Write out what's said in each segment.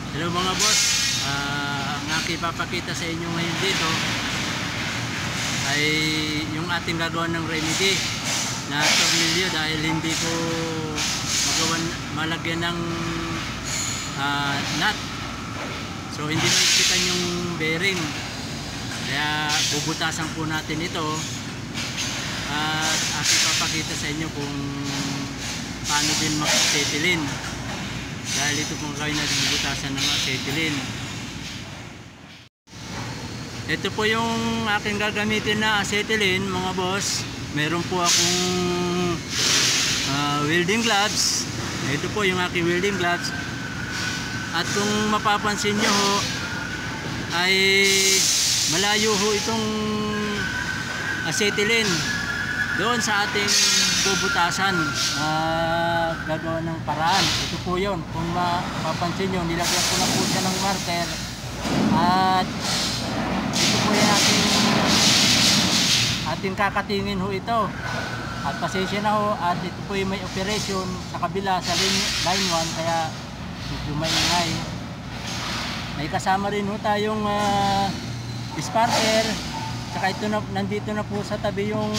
Hello mga boss, ang aking ipapakita sa inyo ngayon dito ay yung ating gagawa ng remedy na tornilyo dahil hindi ko malagyan ng nut. So hindi maisipan yung bearing, kaya bubutasan po natin ito at aking ipapakita sa inyo kung paano din mag-acetylene. Dahil ito pong gawin natin bubutasan ng acetylene. Ito po yung aking gagamitin na acetylene mga boss. Meron po akong welding gloves. Ito po yung aking welding gloves. At kung mapapansin nyo ho, ay malayo ho itong acetylene doon sa ating bubutasan. Gagawa ng paraan. Ito po yun. Kung mapapansin nyo, nilagyan ko na po siya ng marker. At ito po yung ating kakatingin ho ito. At pasensya na ho. At ito po yung may operation sa kabila sa line 1. Kaya medyo maingay. May kasama rin ho tayong sparker. Saka ito na, nandito na po sa tabi yung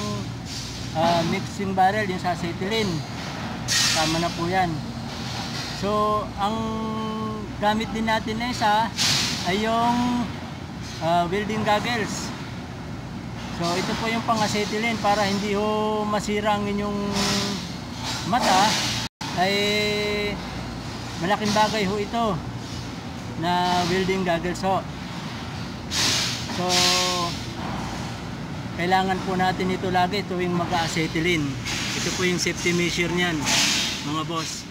mixing barrel, yung sa acetylene. Tama na po yan. So ang gamit din natin na isa ay yung welding goggles. So ito po yung pang acetylene para hindi ho masira ang inyong mata. Ay malaking bagay ho ito na welding goggles ho. So kailangan po natin ito lagi tuwing mag-acetylene. Ito po yung safety measure niyan mga boss.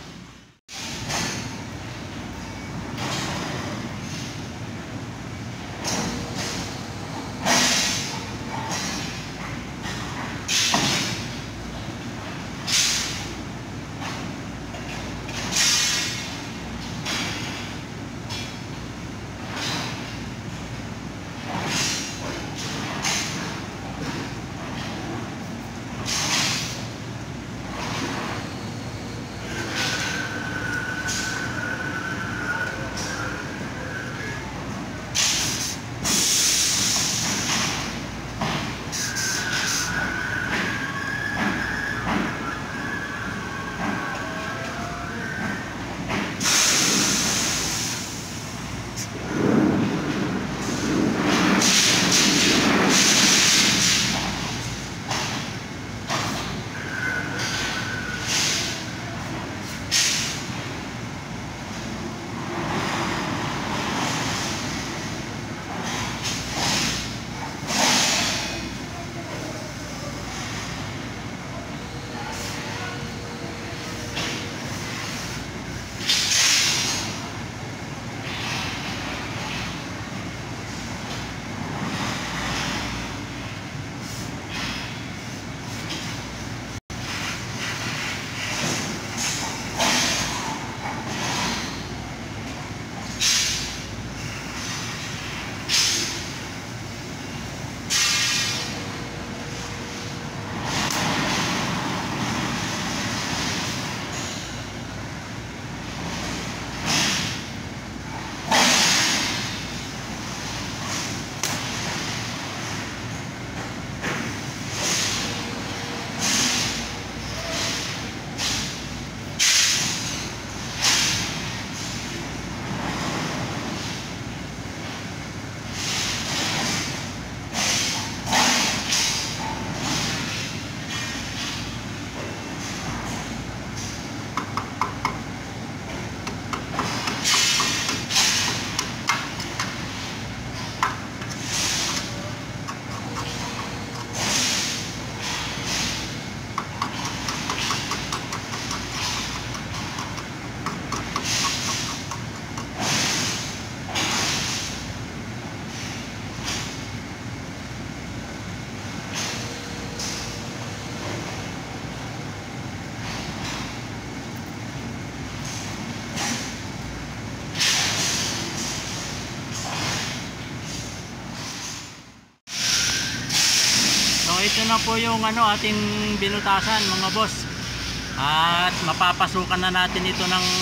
Ito na po yung ating binutasan mga boss. At mapapasukan na natin ito ng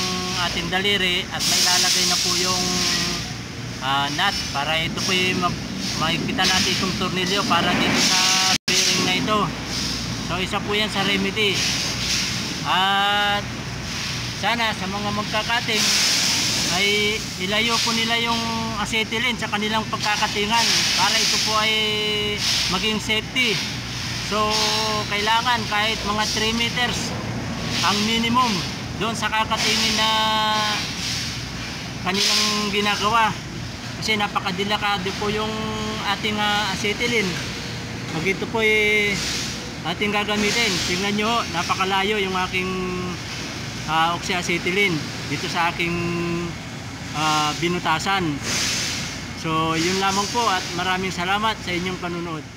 ating daliri at may lalagay na po yung nut para ito po makikita natin itong tornilyo para dito sa bearing na ito. So isa po yan sa remedy. At sana sa mga magkakating ay ilayo po nila yung acetylene sa kanilang pagkakatingan para ito po ay maging safety. So kailangan kahit mga 3 meters ang minimum doon sa kakatingin na kanilang ginagawa, kasi napakadelikado po yung ating acetylene. Pag ito po ay ating gagamitin, tingnan nyo, napakalayo yung aking oxyacetylene dito sa aking binutasan. So yun lamang po at maraming salamat sa inyong panunood.